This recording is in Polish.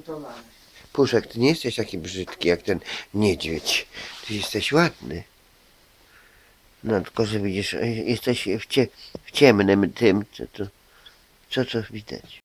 zbuntowany. Puszek, ty nie jesteś taki brzydki jak ten niedźwiedź. Ty jesteś ładny. No tylko, że widzisz, jesteś w ciemnym tym, co to widać.